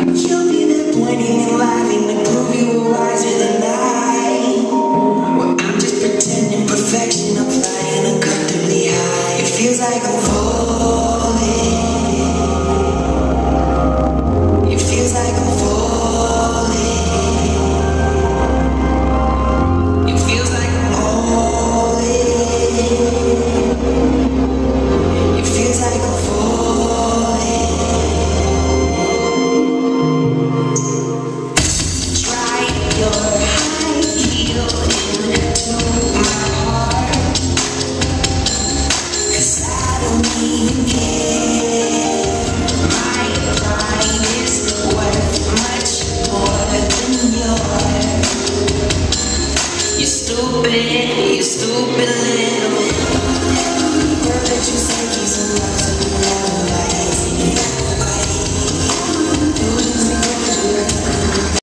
You'll be there pointing and laughing to prove you were wise in the night.